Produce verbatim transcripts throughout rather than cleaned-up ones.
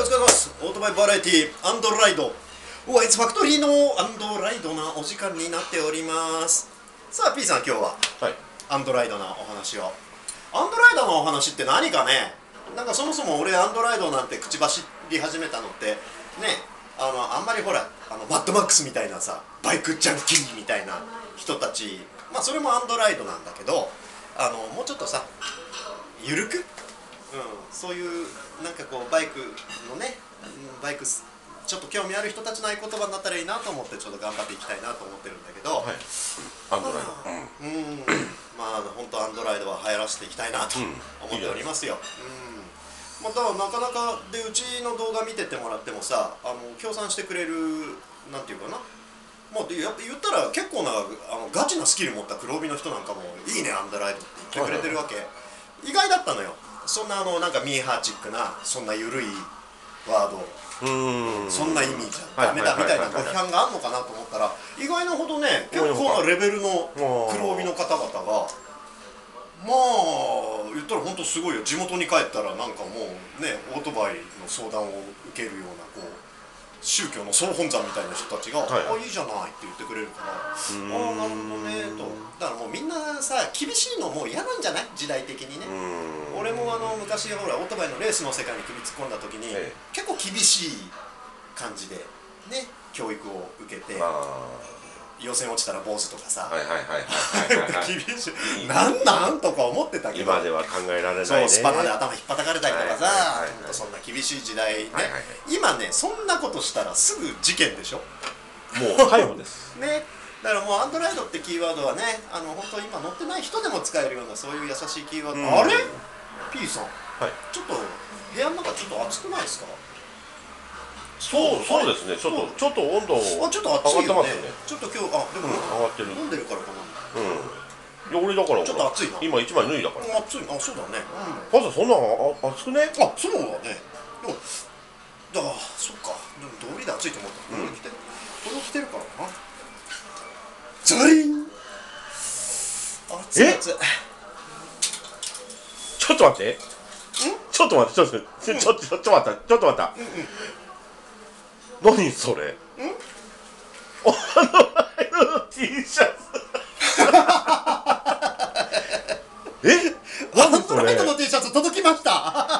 お疲れ様です。オートバイバラエティアンドライドワイツファクトリーのアンドライドなお時間になっております。さあ P さん、今日は、はい、アンドライドなお話を。アンドライドのお話って何かね。なんかそもそも俺アンドライドなんて口走り始めたのってね、あのあんまりほらあのマッドマックスみたいなさ、バイクジャンキーみたいな人たち、まあそれもアンドライドなんだけど、あのもうちょっとさゆるく、うん、そういうなんかこうバイクのね、バイクちょっと興味ある人たちの合言葉になったらいいなと思ってちょっと頑張っていきたいなと思ってるんだけど、はい、 アンドライド、うん、 まあ本当アンドライドは流行らせていきたいなと思っておりますよ。うんまあ、だからなかなかでうちの動画見ててもらってもさ、あの協賛してくれるなんていうかな、もうやっぱ言ったら結構なあのガチなスキル持った黒帯の人なんかもいいねアンドライドって言ってくれてるわけ、はいはい、意外だったのよ。そんなあのなんかミーハーチックなそんな緩いワード、うんそんな意味じゃダメだみたいなご批判があるのかなと思ったら、意外なほどね結構なレベルの黒帯の方々がまあ言ったら本当すごいよ。地元に帰ったらなんかもうねオートバイの相談を受けるようなこう宗教の総本山みたいな人たちが「はい、あいいじゃない」って言ってくれるから「ああなるほどね」と。だからもうみんなさ厳しいのもう嫌なんじゃない、時代的にね。俺もあの昔ほらオートバイのレースの世界に首突っ込んだ時に、ええ、結構厳しい感じでね教育を受けて。予選落ちたら坊主とかさ、厳しいなんなんとか思ってたけど、 今では考えられないね。 そうスパナで頭引っ叩かれたりとかさ、そんな厳しい時代ね。今ねそんなことしたらすぐ事件でしょ。 もう逮捕ですね。だからもうアンドライドってキーワードはね、あの本当今乗ってない人でも使えるようなそういう優しいキーワード。あれ P さん、ちょっと部屋の中ちょっと暑くないですか？ そうそうですね。ちょっとちょっと温度あちょっと暑いよね。ちょっと今日あでも上がってる。 飲んでるからかな。 うん。いや俺だからちょっと暑いな。 今一枚脱いだから。 暑い。あそうだね。 パスそんな暑くね？ あそうだね。でもだからそっか。でも道理で暑いと思った。これ着てこれを着てるからかな。ザリン。暑い暑い。 ちょっと待って。ちょっと待ってちょっとちょっとちょっと待ったちょっと待った。何それ？ん？おあの T シャツ。え？何それ？アンドライドの T シャツ届きました。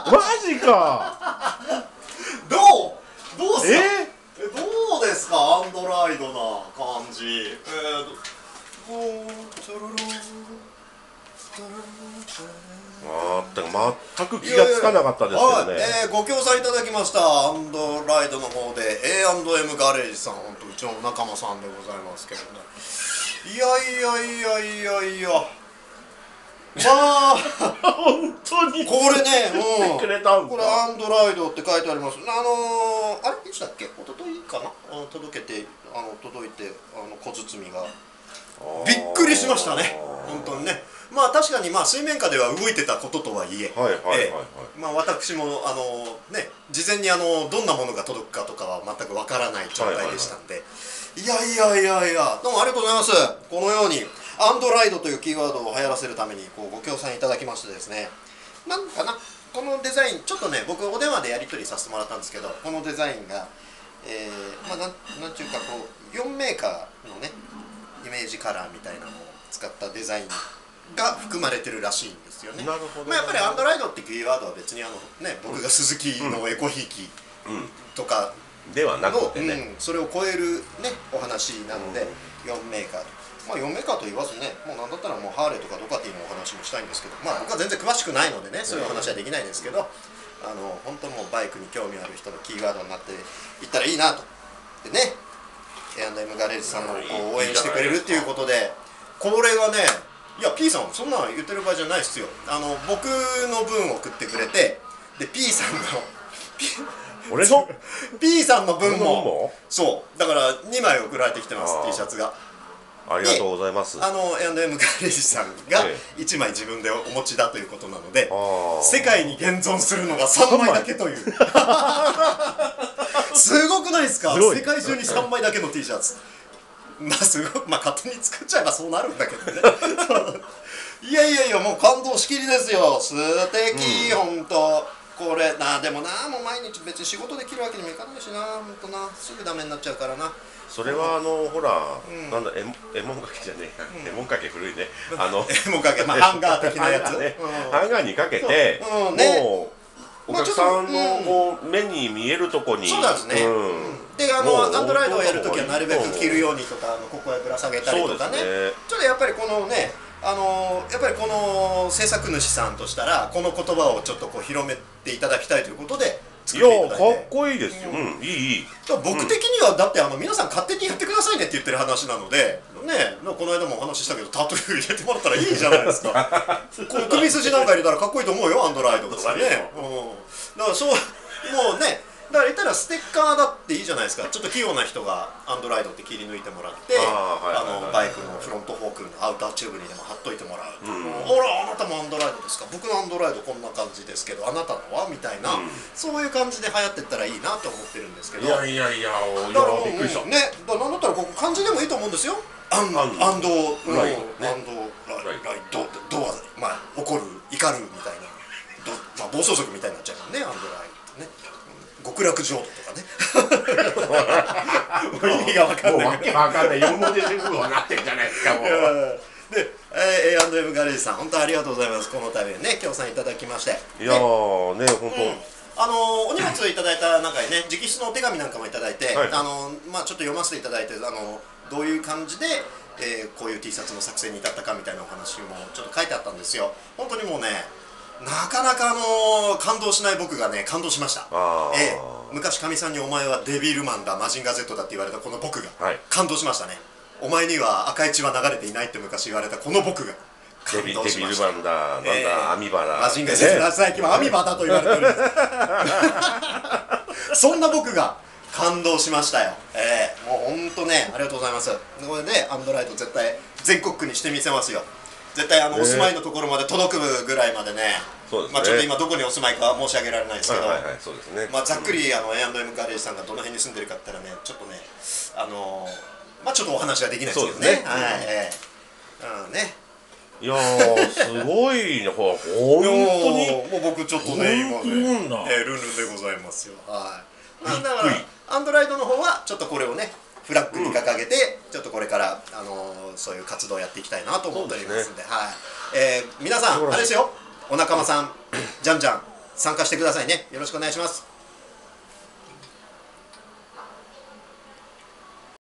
マジか。 どう？どうすか？え？どうですか？アンドライドな感じ。えー、おーチョロロー。 あー全く気がつかなかったですけどね。 えー、ご協賛いただきましたアンドライドの方で エーアンドエム ガレージさん、本当うちの仲間さんでございますけどね。いやいやいやいやいやまあ本当にこれね、うん、 くれたんこれアンドライドって書いてあります。あのー、あれいつだっけ、一昨日かな、あの届けてあの届いてあの小包がびっくりしましたね本当にね。まあ確かにまあ水面下では動いてたこととはいえ、まあ私もあのね事前にあのどんなものが届くかとかは全くわからない状態でしたんで、いやいやいやいやどうもありがとうございます。このようにアンドライドというキーワードを流行らせるためにこうご協賛いただきましてですね、なんかなこのデザインちょっとね僕お電話でやり取りさせてもらったんですけど、このデザインがえー、まあなんなんていうかこうよんメーカーのねイメージカラーみたいなのを使ったデザインが含まれてるらしいんですよね。 なるほど。 まあやっぱりアンドライドってキーワードは別にあのね僕がスズキのエコひいきとかではなくてね、 うん、それを超えるねお話なのでよんメーカーと、まあよんメーカーと言わずね、もうなんだったらもうハーレーとかドカティのお話もしたいんですけど、まあ僕は全然詳しくないのでねそういうお話はできないですけど、あの本当もうバイクに興味ある人のキーワードになっていったらいいなと。でね エーアンドエム ガレージさんのこう応援してくれるっていうことで、これがねいや P さんそんなの言ってる場合じゃないっすよ。あの僕の分を送ってくれて、で P さんの俺の P さんの分もそうだからにまい送られてきてます T シャツが。 ありがとうございます。 あの エーアンドエム ガレージさんがいちまい自分でお持ちだということなので、世界に現存するのがさんまいだけというすごくないですか？世界中にさんまいだけの T シャツ。まあすごくまあ勝手に作っちゃえばそうなるんだけどねいやいやいやもう感動しきりですよ。素敵、ほんとこれな、でもな、もう毎日別に仕事できるわけにもいかないしな、ほんとな、すぐダメになっちゃうからな。 それはあのほら、 うん、 なんだええもんかけじゃねえ、うん、えもんかけ古いね、あのえもんかけ、まあハンガー的なやつね、 うん、 ハンガーにかけて、うんね、もうお客さんのこう目に見えるとこに、 そうなんですね、うん、であのアンドロイドをやるときはなるべく着るようにとか、あのここへぶら下げたりとかね、ね、ちょっとやっぱりこのね、あのやっぱりこの制作主さんとしたらこの言葉をちょっとこう広めていただきたいということで作っていただいて、 いやかっこいいですよ、うん、うん、いいいい。 僕的にはだってあの皆さん勝手にやってくださいねって言ってる話なのでね、この間もお話ししたけどタトゥー入れてもらったらいいじゃないですかこう首筋なんか入れたらかっこいいと思うよ、アンドロイドですね、うん、だからそうもうね、だから言ったらステッカーだっていいじゃないですか。ちょっと器用な人がアンドロイドって切り抜いてもらって、あのバイクのフロントフォークのアウターチューブにでも貼っといてもらう、うん、ほらあなたもアンドロイドですか、僕のアンドロイドこんな感じですけどあなたのはみたいな、うん、そういう感じで流行ってったらいいなと思ってるんですけど、 いやいやいや、 だからびっくりしたね。だからなんだったらここ漢字でもいいと思うんですよ。アンアンドライド、アンドライドドア、まあ怒る怒るみたいな、まあ暴走族みたいになっちゃうからね、アンドライドね。極楽浄土とかねもう意味が分かんない、もうわけわかんないよん文字熟語になってるじゃないですかもうで、えー、エーアンドエム ガレージさん本当ありがとうございます。この度ね協賛いただきまして、 いやーね、本当、うん、 あのー、お荷物いただいた中にね直筆のお手紙なんかもいただいて、はい、あのー、まあちょっと読ませていただいて、あのー、どういう感じで、えー、こういう T シャツの作成に至ったかみたいなお話もちょっと書いてあったんですよ。本当にもうねなかなかあのー、感動しない僕がね感動しました。えー、昔かみさんにお前はデビルマンだマジンガー Z だって言われたこの僕が感動しましたね、はい、お前には赤い血は流れていないって昔言われたこの僕が感動しました。 デビルマンだ、なんだ、えー、アミバだマジンガー Z だ、最近はアミバだと言われてるんですそんな僕が感動しましたよ。えー、もうほんとねありがとうございます。これでアンドロイド絶対全国区にしてみせますよ。絶対あのお住まいのところまで届くぐらいまでね、まあちょっと今どこにお住まいか申し上げられないですけど、まあざっくりあの エーアンドエム ガレージさんがどの辺に住んでるかって言ったらね、ちょっとねあのまあちょっとお話はできないですけどね。はい、えー、うんね。 いやーすごいね、ほら本当にもう僕ちょっとね今ね、えー、ルンルンでございますよ。はい。だからアンドロイドの方はちょっとこれをね。フラッグに掲げて、うん、ちょっとこれから、あのー、そういう活動をやっていきたいなと思っておりますんで、はい、えー、皆さんあれですよ、お仲間さんじゃんじゃん参加してくださいね。よろしくお願いします。